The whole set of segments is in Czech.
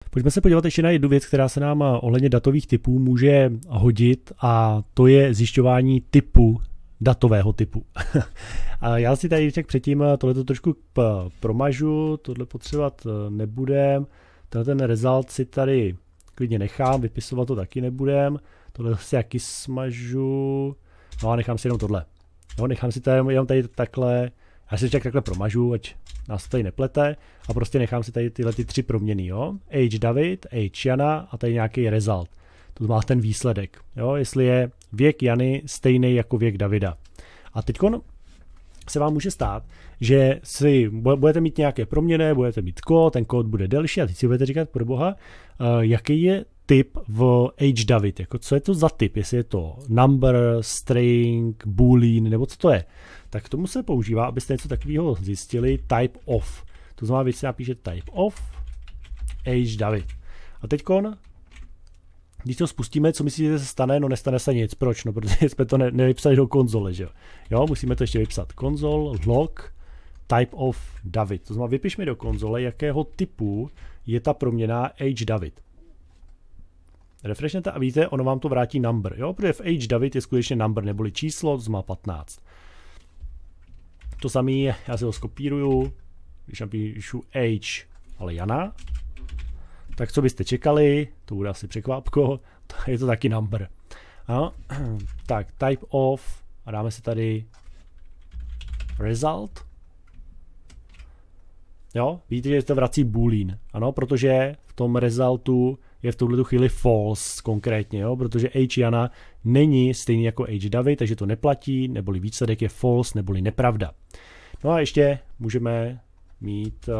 Pojďme se podívat ještě na jednu věc, která se nám ohledně datových typů může hodit, a to je zjišťování typu, datového typu. A já si tady předtím tohleto trošku promažu, tohle potřebovat nebudem, ten result si tady klidně nechám, vypisovat to taky nebudem, tohle si jaký smažu, no a nechám si jenom tohle. Jo, nechám si tady jenom tady takhle, já si takhle promažu, ať nás to tady neplete, a prostě nechám si tady tyhle ty 3 proměny, jo. Age David, age Jana a tady nějaký result. To má ten výsledek, jo, jestli je věk Jany stejný jako věk Davida. A teď se vám může stát, že si budete mít nějaké proměny, budete mít kód, ten kód bude delší a teď si budete říkat, pro boha, jaký je typ v age David, jako co je to za typ, jestli je to number, string, boolean, nebo co to je. Tak k tomu se používá, abyste něco takového zjistili, type of. To znamená, vy si napíšete type of age David. A teďkon, když to spustíme, co myslíte, že se stane? No nestane se nic. Proč? No protože jsme to nevypsali do konzole, že jo? Jo, musíme to ještě vypsat. Console log type of David. To znamená, vypišme do konzole, jakého typu je ta proměna age David. Refreshnete a vidíte, ono vám to vrátí number, jo? Protože v age David je skutečně number, neboli číslo, to znamená 15. To samé, já si ho skopíruju, když napíšu age, ale Jana, tak co byste čekali, to bude asi překvápko, je to taky number. Ano. Tak, type of, a dáme si tady result. Jo, vidíte, že to vrací boolean, ano, protože v tom resultu je v tuhle chvíli false konkrétně, jo, protože age Jana není stejný jako age David, takže to neplatí, neboli výsledek je false, neboli nepravda. No a ještě můžeme mít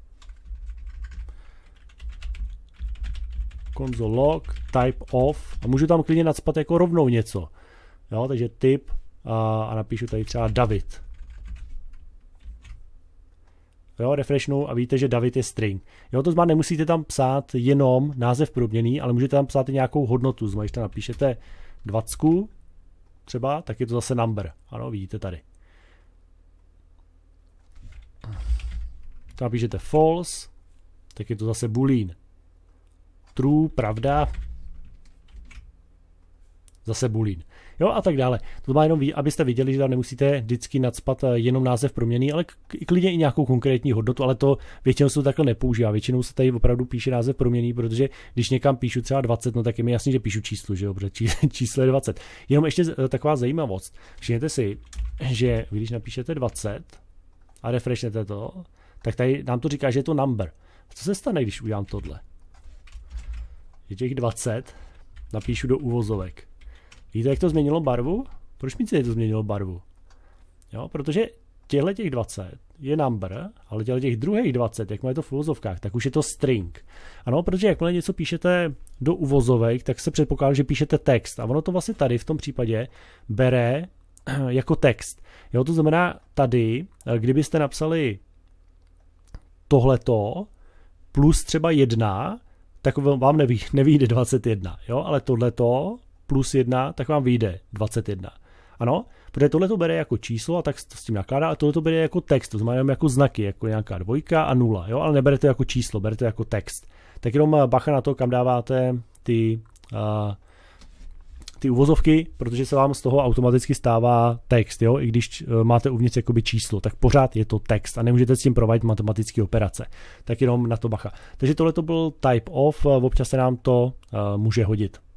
console log type of a můžu tam klidně nacpat jako rovnou něco. Jo, takže typ a napíšu tady třeba David. Jo, refreshnu a víte, že David je string. Jo, to znamená, nemusíte tam psát jenom název proměnný, ale můžete tam psát i nějakou hodnotu. Znamená, když tam napíšete 20 třeba, tak je to zase number. Ano, vidíte tady. Tam napíšete false, tak je to zase boolean. True, pravda, zase boolean. Jo, a tak dále. To má jenom abyste viděli, že tam nemusíte vždycky nacpat jenom název proměnný, ale klidně i nějakou konkrétní hodnotu, ale to většinou se to takhle nepoužívá. Většinou se tady opravdu píše název proměnný, protože když někam píšu třeba 20, no tak je mi jasný, že píšu číslo, že jo, protože číslo je 20. Jenom ještě taková zajímavost. Všimněte si, že když napíšete 20 a refreshnete to, tak tady nám to říká, že je to number. Co se stane, když udělám tohle? Je těch 20, napíšu do uvozovek. Víte, jak to změnilo barvu? Proč mi to změnilo barvu? Jo, protože těch 20 je number, ale těch druhých 20, jak má to v uvozovkách, tak už je to string. Ano, protože jakmile něco píšete do uvozovek, tak se předpokládá, že píšete text. A ono to vlastně tady v tom případě bere jako text. Jo, to znamená tady, kdybyste napsali tohleto plus třeba 1, tak vám nevyjde 21, jo, ale tohleto plus 1, tak vám vyjde 21. Ano, protože tohleto bere jako číslo a tak s tím nakládá, a tohleto bere jako text, to znamená jako znaky, jako nějaká 2 a 0, jo, ale nebere to jako číslo, bere to jako text. Tak jenom bacha na to, kam dáváte ty uvozovky, protože se vám z toho automaticky stává text, jo, i když máte uvnitř jakoby číslo, tak pořád je to text a nemůžete s tím provádět matematické operace. Tak jenom na to bacha. Takže tohle to byl type of, občas se nám to může hodit.